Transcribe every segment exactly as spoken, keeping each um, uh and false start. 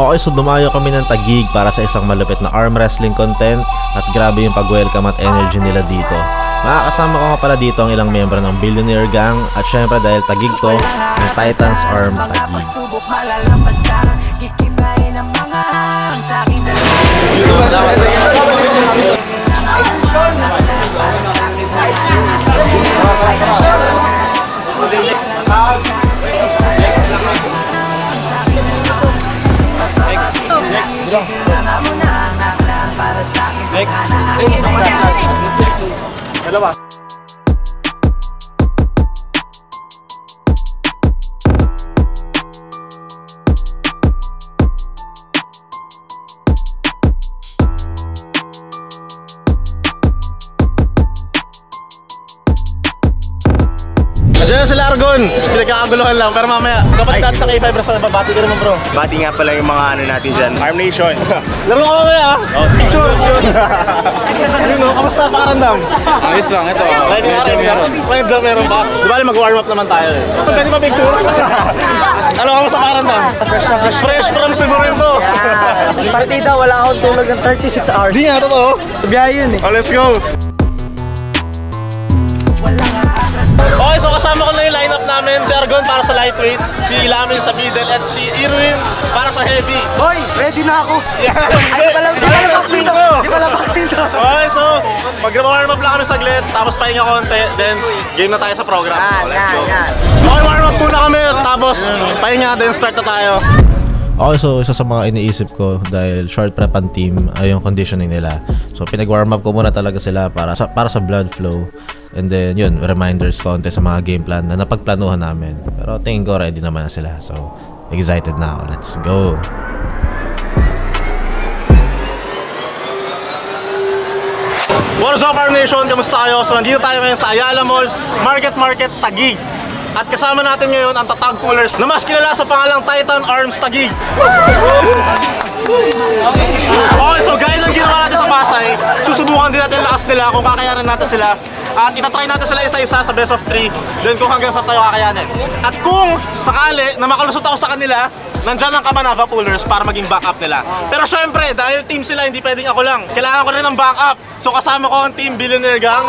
Okay, so dumayo kami ng Taguig para sa isang malupit na arm wrestling content at grabe yung pag-welcome at energy nila dito. Makakasama ko nga pala dito ang ilang miyembro ng Billionaire Gang at syempre dahil Taguig to, ng Titans Arm Taguig. Next. Dalawa. Nandiyan sila Argon, pinagkakaguluhan lang pero mamaya kapag natin sa K five Restaurant, babati ka naman bro. Bati nga pala yung mga ano natin dyan, Arm Nation. Laro ka mamaya ah? Oh, picture! Yun o, kamusta pakarandam? Ayos lang, ito. Pwede nga rin meron. Pwede nga meron ba? Di ba mag-warm up naman tayo eh. Pwede ba picture? Ano, kamusta pakarandam? Fresh na fresh. Fresh from siguro yun to. Partida, wala akong tulog ng thirty-six hours. Di nga, totoo. Sa biyahe yun eh. Oh, let's go! Okay, so kasama ko na yung lineup namin. Si Argon para sa lightweight, si Lamin sa middle, at si Irwin para sa heavy. Hoy, ready na ako. Yeah. Ay, di pala, di pala vaccine to. Di pala vaccine to. Okay, so mag-warm up lang kami saglit, tapos pahinga konti, then game na tayo sa program. Yan, So, let's yan, go. yan. Okay, warm up muna kami, tapos pahinga, then start na tayo. Okay, so isa sa mga iniisip ko dahil short prep ang team ay yung conditioning nila. So pinag-warm up ko muna talaga sila para sa, para sa blood flow. And then yun, reminders konti sa mga game plan na napagplanuhan namin. Pero tingin ko ready naman na sila. So excited na ako. Let's go! What is up, Arm Nation? Kamusta kayo? So nandito tayo ngayon sa Ayala Malls Market Market Taguig. At kasama natin ngayon ang tatag pullers na mas kilala sa pangalang Titan Arms Taguig. Okay, so gaya ng ginawa natin sa Pasay, susubukan din natin lakas nila kung kakayanin natin sila. At itatry natin sila isa-isa sa best of three, then kung hanggang sa tayo kakayanin. At kung sakali na makalusot ako sa kanila, nandyan ang Kamanava Pullers para maging backup nila. Pero syempre, dahil team sila, hindi pwedeng ako lang. Kailangan ko rin ng backup. So kasama ko ang team Billionaire Gang.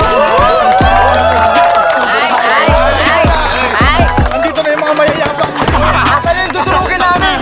Nandito na yung mga mayayabang. Asan yung tutulogin namin?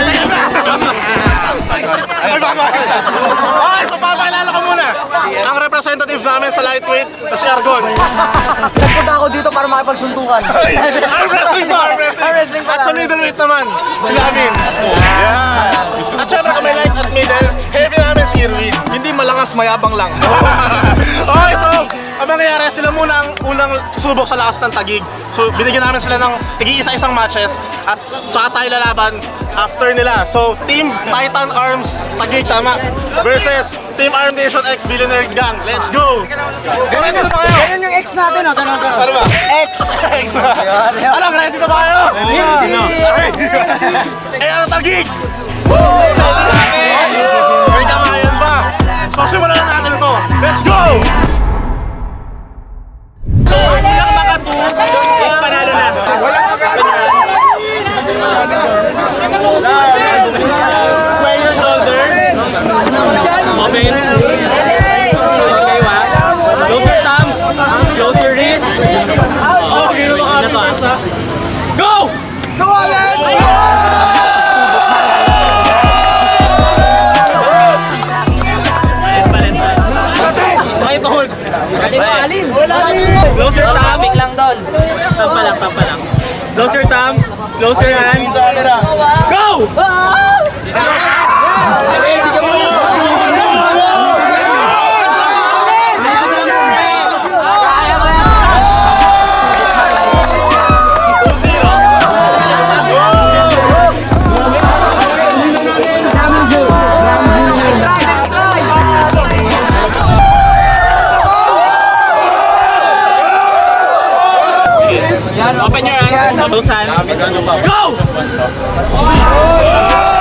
Okay, so papakilala ko muna ang representative namin sa lightweight na si Argon. Nagpunta ako dito para makipagsuntukan. Arm wrestling to, arm wrestling. Arm wrestling pa At sa middleweight naman, si Lamin. Yeah. At syempre kami light at middle, heavy namin si Irwin. Hindi malangas, mayabang lang. Okay, so ang mangyayari, sila muna ang unang susubok sa lakas ng Taguig. So binigyan namin sila ng tigi-isa-isang matches at saka tayo lalaban after nila. So Team Titan Arms Taguig, tama, versus Team Arm Nation X Billionaire Gang. Let's go! So ready na ba kayo? Ganyan yung ex natin, oh. Ganun, ganun. Ano ba? X! X! Alam, ready na ba kayo? Hindi! Eh, ano Taguig? Ready na kami! May kamayan ba? So simulan na natin ito. Let's go! So, unang makatu is panalo na. Square your shoulders. Open. Close your thumb. Close your wrist. Oh, gano'n ka first ha. Go! Go, Alan! Right hold. Alin? Close your thumb. Topic lang doon. Thumb pa lang, thumb pa lang. Close your thumbs. Close your hands. Go! Open your hands. Those hands. Go!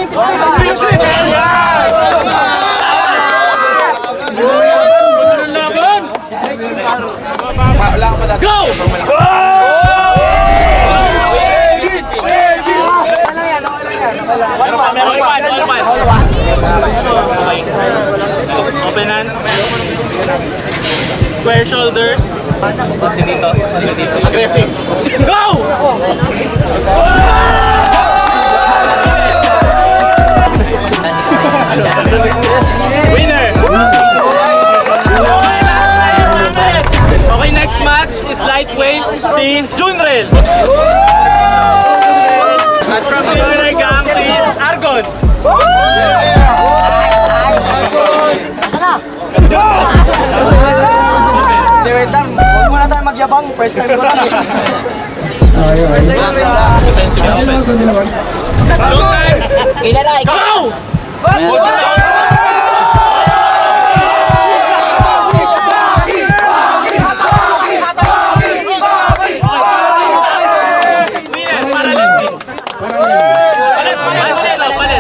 slip, slip, slip. Go! Open hands. Square shoulders. Dito. Aggressive. Go! Winner! Okay, next match is lightweight si Junrel. At from the other gang si Argon. Hindi, wait lang. Huwag muna tayo magyabang. First time ko lang. First time ko lang. Close hands! Go! Winner, para lang din. Palit, palit, palit, palit.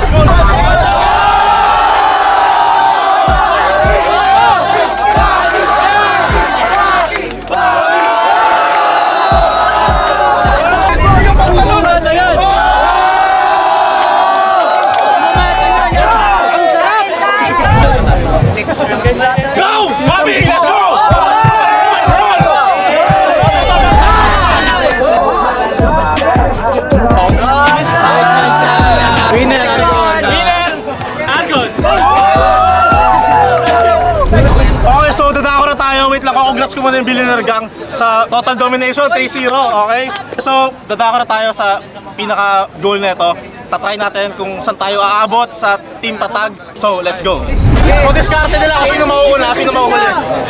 Congrats ko muna yung Billionaire Gang sa total domination, three zero, okay? So, dadako na tayo sa pinaka-goal na ito. Tatry natin kung saan tayo aabot sa team tatag. So, let's go! So, diskarte nila kung sino mauuna, sino mauhuli.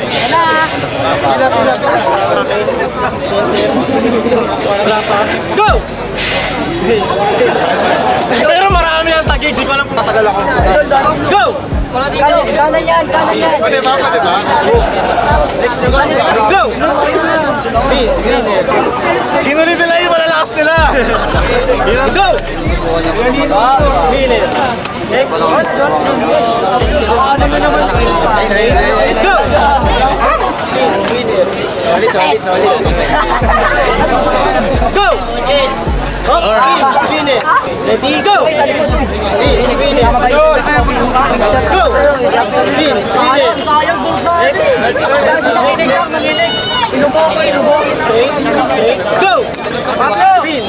Go! Pero marami ang tagig, di ko alam kung tatagal ako. Go! Kanan yan, kanan yan. Pwede ba? Pwede ba? Go! Hinuli nila yung malalakas nila. Go! Next. Go! Solid, solid, solid. Go! Ready, go! Win, win. Go! Sayang bung sa akin. Nanginig lang, nanginig. Inubo ko, inubo. Straight, straight. Go! Win.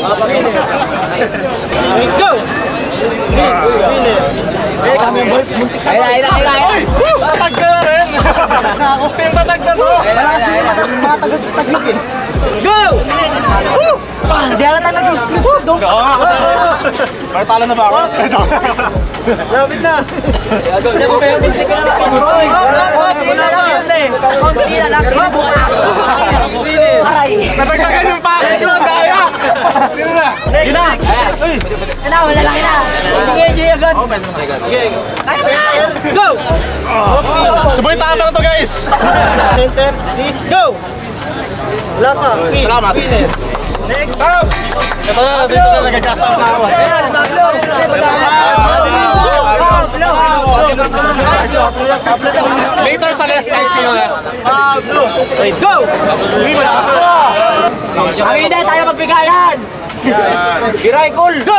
Go! Win, win. Ayun, ayun, ayun, ayun. Tatag ka na rin. Yung tatag na to. Malakas yung mga tagad-tagligin. Go! Hindi halata nag-script. Oo nga. Pero talo na ba ako? Lapit na. Siyempre, binti ka na lang. Wala na. Konti na lang. Aray. Natagtagan yung packet ko, daya! Sino na? Yun na. Yun na, wala lang na. Sige, Jay, agad. Go! Subuhin tama to, guys! Center, please, go! Wala ka. Salamat. Next. Ito na, dito na nagagasa na ako. Ayan, Pablo. Pablo. Later sa left right, sino na? Pablo. Go! Ang hindi tayo magbigayan. Giray, cool. Go!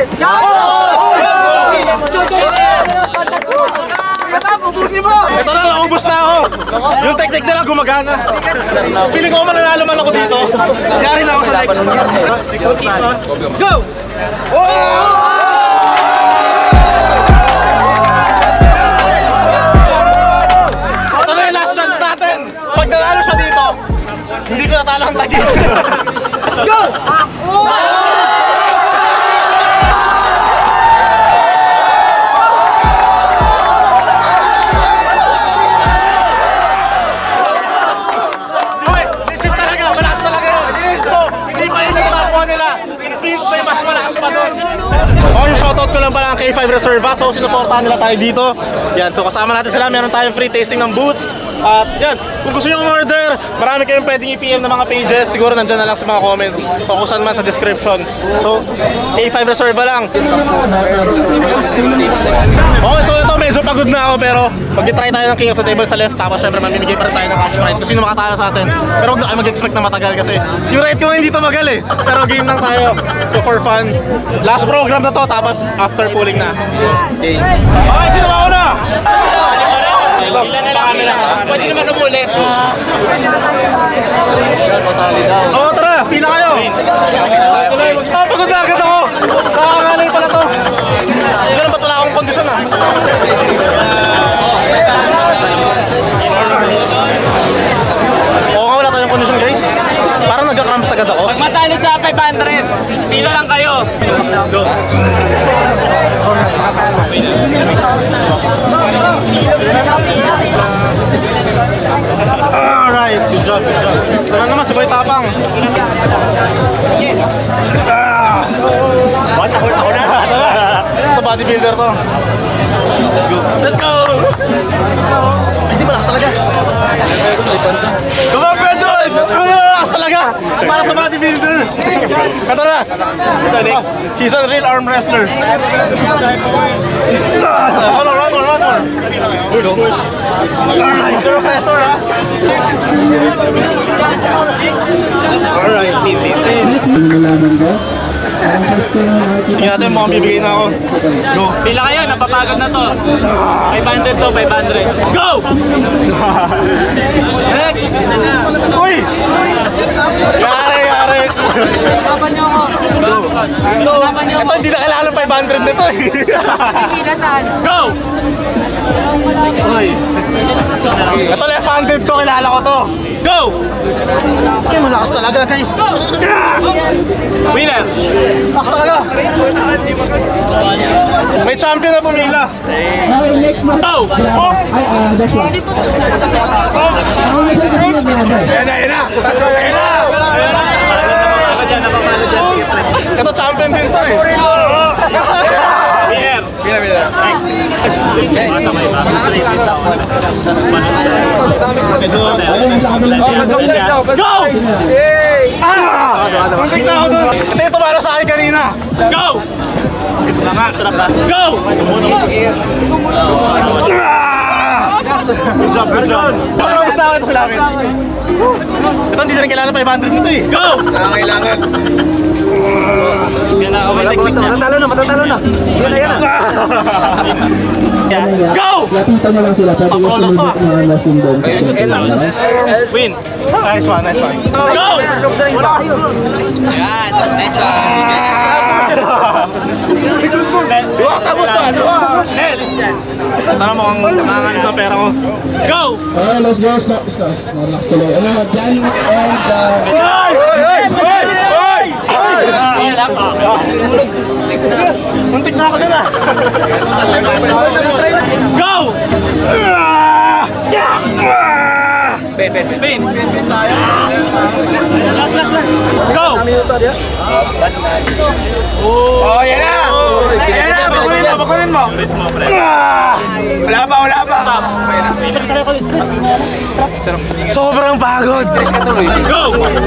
Ito na, naubos na ako. Yung technique nila gumagana. Feeling ko mananalo man ako dito. Yari na ako sa next. Go! Ito na yung last chance natin. Pag nanalo siya dito, hindi ko natalo ang tagig. Go! Okay, legit talaga, malakas talaga yun. So, hindi pa yun yung nakakuha nila. It means may mas malakas pa doon. naman pala ang K five Reserva. So sinuportahan nila tayo dito. Yan, so kasama natin sila. Meron tayong free tasting ng booth. At yan, kung gusto nyo umorder, marami kayong pwedeng i-P M ng mga pages. Siguro nandyan na lang sa mga comments o kung saan man sa description. So, K five Reserva lang. Okay, so ito medyo pagod na ako pero mag-try tayo ng King of the Table sa left. Tapos syempre mamimigay pa rin tayo ng cash prize kung sino makatalo sa atin. Pero huwag na kayo mag-expect na matagal kasi yung rate ko hindi to magal eh. Pero game lang tayo. So for fun, last program na to tapos after pooling na. Okay, sino ba una? Ito, pakamera. Pwede naman umuli. Oo, tara, pila kayo. Ah, pagod na agad ako. Nakakangalay pala to. Ganun ba't wala akong kondisyon ah? Oo nga, wala tayong kondisyon guys. Parang nagka-cramps agad ako. Pag matalo sa five hundred, pila lang kayo. Go. Alright, good job, good job. Tara naman, si Boy Tapang. Ah! What? Ako, ako na? Ito bodybuilder to. Let's go! Hindi malakas talaga. Come on, Brandon! Malakas talaga! Para sa bodybuilder. Ito na. Ito next. He's a real arm wrestler. One more, one more, one more. Push, push. Alright, you're a pressor, ha? Alright, neat, neat. Tingnan natin mo, bibigay na ako. Go! Pila kayo, napapagod na to. five hundred to, five hundred. Go! Next! Uy! Yari, yari! Laban niyo ako. Laban niyo Ito, ako. hindi na kailangan ng five hundred nito eh. Pila saan? Go! Uy! Ito, left-handed to, kilala ko to. Go! Ay, malakas talaga guys. Winner! Malakas talaga. May champion na pumila. Okay, next month. Go! Ay, ah, that's one. Ako na sa'yo kasi yung ginagawa. Yan na, yan na. Yan na. Napapalo dyan, napapalo dyan. Sige, pre. Ito, champion din to eh. Winner! Winner, winner. Ayun, sa kabilang Go! Ah! Muntik na ako doon. Ito yung tumalo sa akin kanina. Go! Ito na nga. Go! Good job, good job. Ano ang gusto natin sila? Ito, hindi na rin kailangan five hundred nito eh. Go! Kailangan. Yan na, okay, technique niya. Matatalo na, matatalo na. Yan na, yan na. Go! Lapitan na lang sila, pwede yung sumubok ng wrestling doon sa Philippines. Win! Nice one, nice one. Go! Yan, nice one. Diwa, tabot to, diwa. Next! Tara mo, ang nanganganib na pera ko. Go! Okay, let's go, stop, stop, relax tuloy. Ano, Jan and, uh, Ay! Ay! Ay! Ay! Muntik na ako dun ah. Go! Win! Last, last, last. Go! Oh, yan na! Yan na, bakunin mo, bakunin mo. Wala pa, wala pa. Sobrang pagod. Go!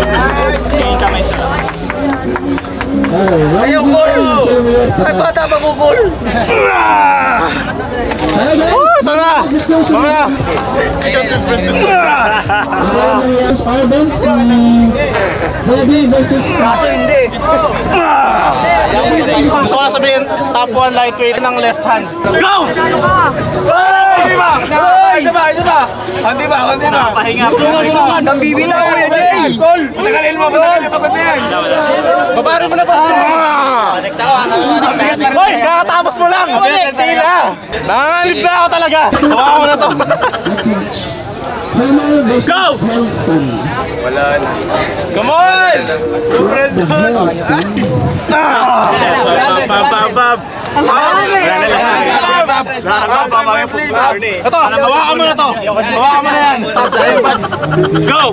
Ayaw ko! Ay, bata, mabubol. Hey guys! Ito na! Mamaya! Ang nangyayari sa Carbon, si J B versus... Kaso hindi. Gusto ko na sabihin, top one lightweight ng left hand. Go! Ay! Di ba? Ay, isa ba, isa ba? Hindi ba, hindi ba? Pahinga. Nang bibila ko yan, Jay. Patagalin mo, patagalin mo, patagalin yan. Babarin mo na pa. Next ako, ano? Hoy! Kakatapos mo lang! Sila! Nangangalip na ako talaga! Hawakan mo na to! Next match. Jamal versus Go! Nelson. Come on! Nelson. Bab, bab, bab! Ito, hawakan mo na to! Hawakan mo na yan! Go!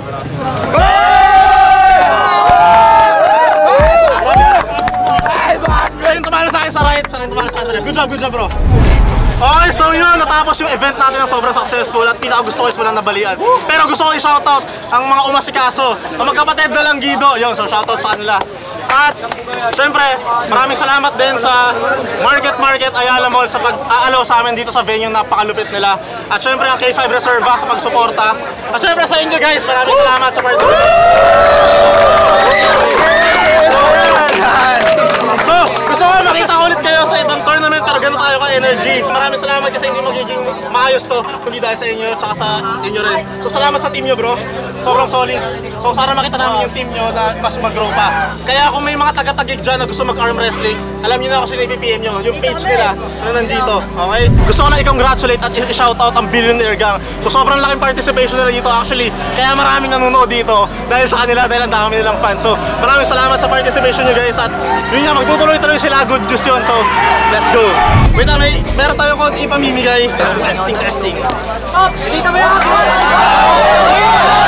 Siya yung tumalo sa akin sa right, siya yung tumalo sa akin sa left. good job, good job bro. Okay, so yun, natapos yung event natin ng sobrang successful at pinaka gusto ko is walang nabalian. Pero gusto ko i-shoutout ang mga umasikaso, ang magkapatid na lang Guido, yun, so shoutout sa kanila. At syempre, maraming salamat din sa Market Market Ayala Mall sa pag-aalaw sa amin dito sa venue, napakalupit nila. At syempre ang K five Reserva sa pagsuporta. At syempre sa inyo guys, maraming salamat sa participation. So, gusto ko makita ulit kayo sa ibang tournament pero ganun tayo ka-energy. Maraming salamat kasi hindi magiging maayos to kundi dahil sa inyo at saka sa inyo rin. So salamat sa team nyo bro, sobrang solid. So sana makita namin yung team nyo na mas mag-grow pa. Kaya kung may mga taga-tagig dyan na gusto mag-arm wrestling, alam nyo na ako sila i-P P M nyo, yung page nila na nandito, okay? Gusto ko lang i-congratulate at i-shoutout ang Billionaire Gang. So sobrang laking participation nila dito actually, kaya maraming nanonood dito dahil sa kanila, dahil ang dami nilang fans. So maraming salamat sa participation nyo guys at yun nga, magtutuloy-tuloy sila, good news yun. So let's go. Wait na, may meron tayong konti ipamimigay. Testing, testing. Ops, dito ba yan?